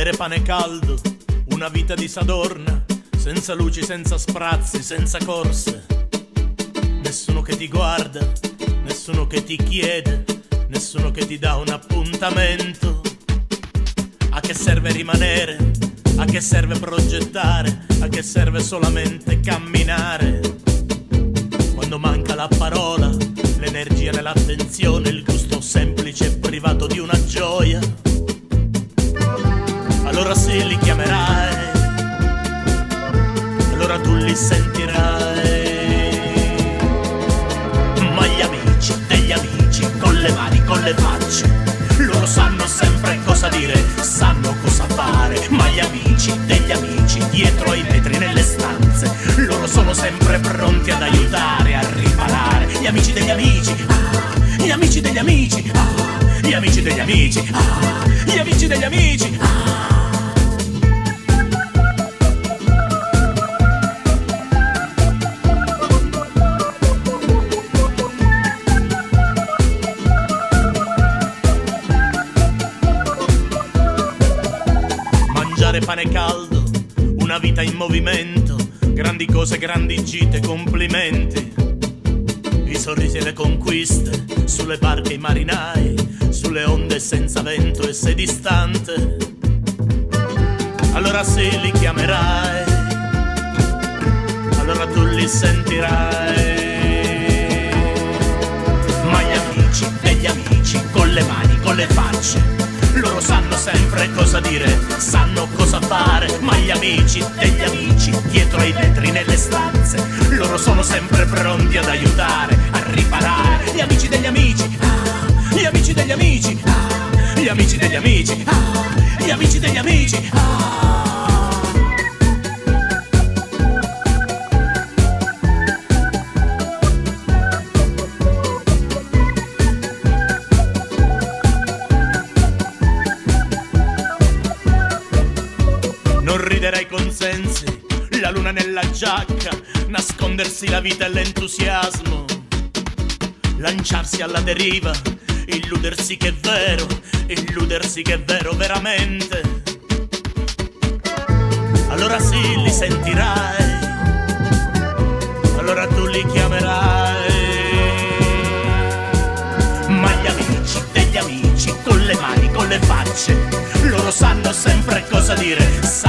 Mangiare pane caldo, una vita di Sadorna, senza luci, senza sprazzi, senza corse. Nessuno che ti guarda, nessuno che ti chiede, nessuno che ti dà un appuntamento. A che serve rimanere? A che serve progettare? A che serve solamente camminare? Quando manca la parola, l'energia nell'attenzione, il gusto semplice e privato di una gioia, allora sì li chiamerai, allora tu li sentirai. Ma gli amici degli amici, con le mani, con le facce, loro sanno sempre cosa dire, sanno cosa fare. Ma gli amici degli amici, dietro ai vetri nelle stanze, loro sono sempre pronti ad aiutare, a riparare. Gli amici degli amici, ah, gli amici degli amici, ah, gli amici degli amici, ah, gli amici degli amici, ah. Mangiare pane caldo, una vita in movimento, grandi cose, grandi gite, complimenti, i sorrisi e le conquiste, sulle barche i marinai, sulle onde senza vento e sei distante, allora sì li chiamerai, allora tu li sentirai. Ma gli amici degli amici, con le mani, con le facce, loro sanno sempre cosa dire, sanno cosa fare. Ma gli amici degli amici, dietro ai vetri nelle stanze, loro sono sempre pronti ad aiutare, a riparare. Gli amici degli amici, ah, gli amici degli amici, ah, gli amici degli amici, ah, gli amici degli amici, ah. Non ridere ai consensi, la luna nella giacca, nascondersi la vita e l'entusiasmo, lanciarsi alla deriva, illudersi che è vero veramente. Allora sì li sentirai, allora tu li chiamerai. Ma gli amici degli amici, con le mani, con le facce, loro sanno sempre cosa dire,